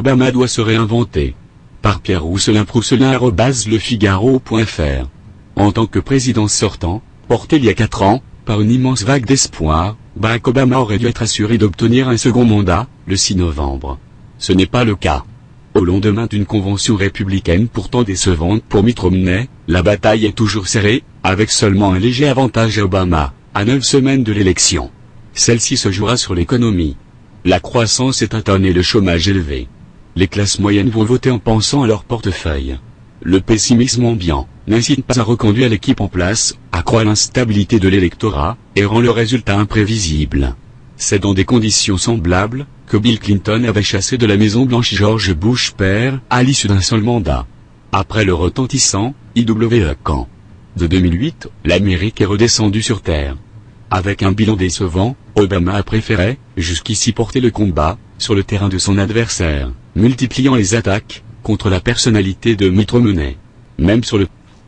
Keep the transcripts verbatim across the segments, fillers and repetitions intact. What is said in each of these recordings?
Obama doit se réinventer. Par Pierre Rousselin Prousselin arobase lefigaro point fr. En tant que président sortant, porté il y a quatre ans, par une immense vague d'espoir, Barack Obama aurait dû être assuré d'obtenir un second mandat, le six novembre. Ce n'est pas le cas. Au lendemain d'une convention républicaine pourtant décevante pour Mitt Romney, la bataille est toujours serrée, avec seulement un léger avantage à Obama, à neuf semaines de l'élection. Celle-ci se jouera sur l'économie. La croissance est atteinte et le chômage élevé. Les classes moyennes vont voter en pensant à leur portefeuille. Le pessimisme ambiant n'incite pas à reconduire l'équipe en place, accroît l'instabilité de l'électorat, et rend le résultat imprévisible. C'est dans des conditions semblables que Bill Clinton avait chassé de la Maison-Blanche George Bush père à l'issue d'un seul mandat. Après le retentissant I W camp de deux mille huit, l'Amérique est redescendue sur terre. Avec un bilan décevant, Obama a préféré, jusqu'ici porter le combat, sur le terrain de son adversaire, multipliant les attaques, contre la personnalité de Mitt Romney. Même sur le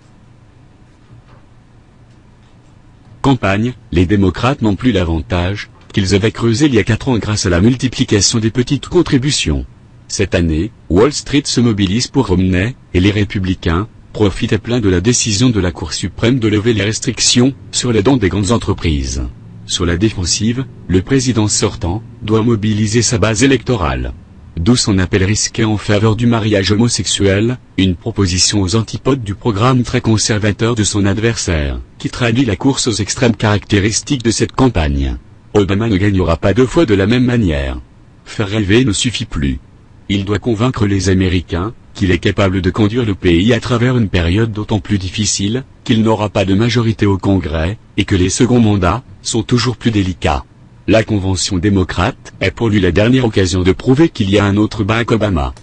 campagne, les démocrates n'ont plus l'avantage qu'ils avaient creusé il y a quatre ans grâce à la multiplication des petites contributions. Cette année, Wall Street se mobilise pour Romney, et les républicains profitent à plein de la décision de la Cour suprême de lever les restrictions sur les dons des grandes entreprises. Sur la défensive, le président sortant doit mobiliser sa base électorale. D'où son appel risqué en faveur du mariage homosexuel, une proposition aux antipodes du programme très conservateur de son adversaire, qui traduit la course aux extrêmes caractéristiques de cette campagne. Obama ne gagnera pas deux fois de la même manière. Faire rêver ne suffit plus. Il doit convaincre les Américains qu'il est capable de conduire le pays à travers une période d'autant plus difficile, qu'il n'aura pas de majorité au Congrès, et que les seconds mandats sont toujours plus délicats. La convention démocrate est pour lui la dernière occasion de prouver qu'il y a un autre Barack Obama.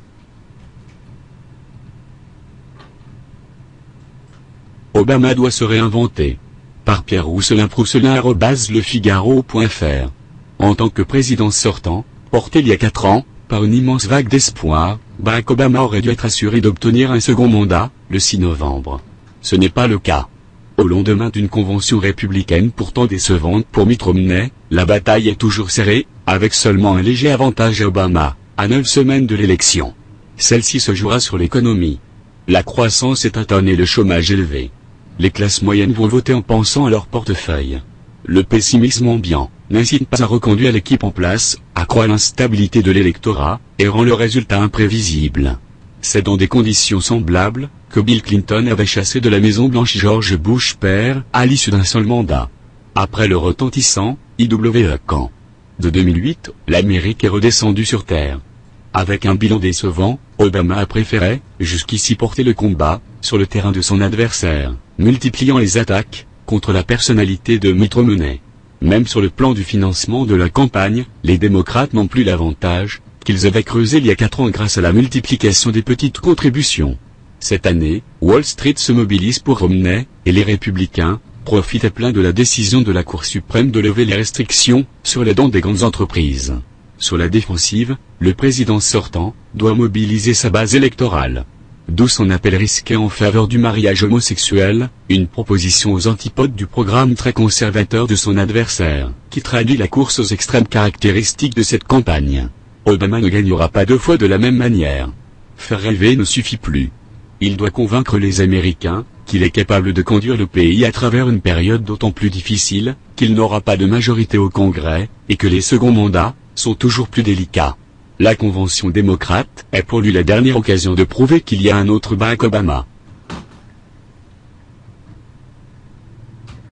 Obama doit se réinventer. Par Pierre Rousselin Prousselin arobase lefigaro point fr. En tant que président sortant, porté il y a quatre ans, par une immense vague d'espoir, Barack Obama aurait dû être assuré d'obtenir un second mandat, le six novembre. Ce n'est pas le cas. Au lendemain d'une convention républicaine pourtant décevante pour Mitt Romney, la bataille est toujours serrée, avec seulement un léger avantage à Obama, à neuf semaines de l'élection. Celle-ci se jouera sur l'économie. La croissance est atteinte et le chômage élevé. Les classes moyennes vont voter en pensant à leur portefeuille. Le pessimisme ambiant n'incite pas à reconduire l'équipe en place, accroît l'instabilité de l'électorat, et rend le résultat imprévisible. C'est dans des conditions semblables que Bill Clinton avait chassé de la Maison-Blanche George Bush père à l'issue d'un seul mandat. Après le retentissant I W camp de deux mille huit, l'Amérique est redescendue sur terre. Avec un bilan décevant, Obama a préféré, jusqu'ici porter le combat, sur le terrain de son adversaire, multipliant les attaques, contre la personnalité de Mitt Romney. Même sur le plan du financement de la campagne, les démocrates n'ont plus l'avantage qu'ils avaient creusé il y a quatre ans grâce à la multiplication des petites contributions. Cette année, Wall Street se mobilise pour Romney, et les républicains profitent à plein de la décision de la Cour suprême de lever les restrictions sur les dons des grandes entreprises. Sur la défensive, le président sortant doit mobiliser sa base électorale. D'où son appel risqué en faveur du mariage homosexuel, une proposition aux antipodes du programme très conservateur de son adversaire, qui traduit la course aux extrêmes caractéristiques de cette campagne. Obama ne gagnera pas deux fois de la même manière. Faire rêver ne suffit plus. Il doit convaincre les Américains qu'il est capable de conduire le pays à travers une période d'autant plus difficile, qu'il n'aura pas de majorité au Congrès, et que les seconds mandats sont toujours plus délicats. La convention démocrate est pour lui la dernière occasion de prouver qu'il y a un autre Barack Obama.